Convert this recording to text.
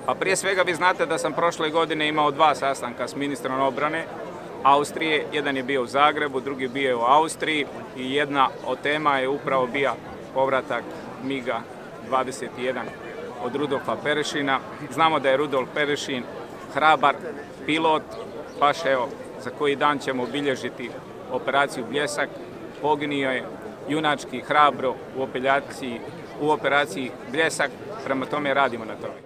Pa prije svega vi znate da sam prošle godine imao 2 sastanka s ministrom obrane Austrije. Jedan je bio u Zagrebu, drugi bio je u Austriji i jedna od tema je upravo bio povratak MiG-a 21 od Rudolfa Perešina. Znamo da je Rudolf Perešin hrabar pilot, baš evo za koji dan ćemo obilježiti operaciju Bljesak. Poginio je junački hrabro u operaciji Bljesak, prema tome radimo na tome.